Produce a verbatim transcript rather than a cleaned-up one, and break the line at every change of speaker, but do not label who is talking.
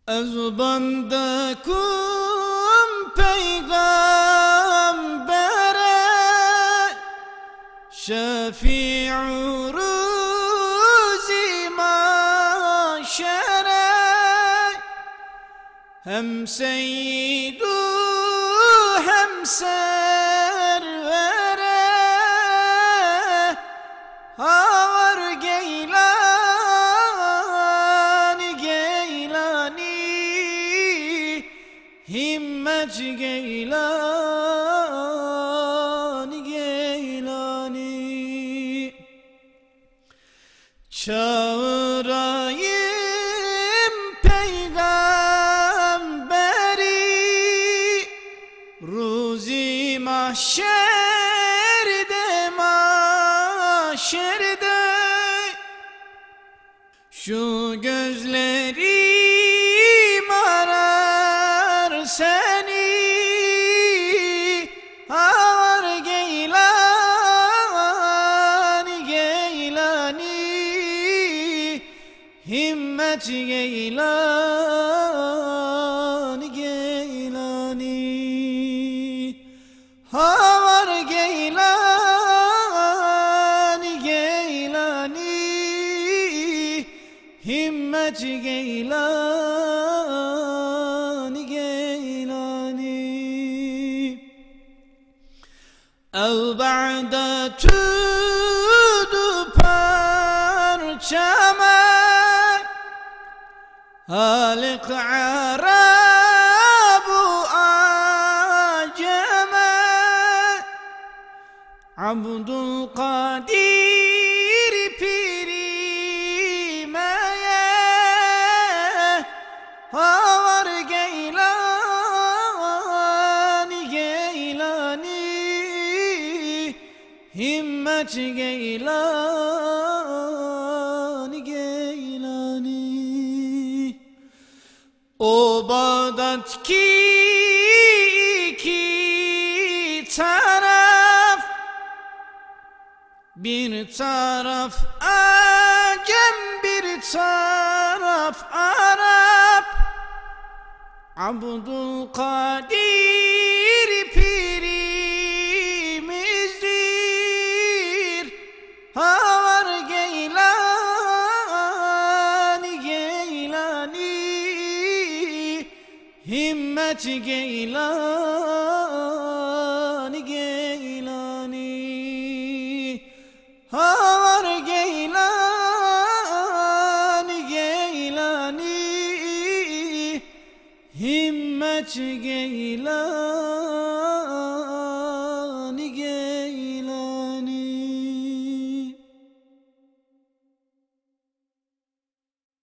Ez bandakum peygambere, şefi'u ruzi maşere, hem seyyidu hem servere, havar geylani geylani, himmet geylani geylani. Çağırayım peygamberi, ruzi mahşerde mahşerde, şu gözlerim arar seni, havar geylani geylani, himmet geylani geylani, havar geylani geylani, himmet geylani geylani. El ba'de tüdü parçama, Halik Arabu aceme, Abdülkadir pirimeye, havar geylani geylani, himmet geylani geylani. O Bağdat ki iki taraf, bir taraf Acem, bir taraf Arap, Abdülkadir pirimizdir, havar geylani geylani, himmet geylani geylani, havar geylani geylani, himmet geylani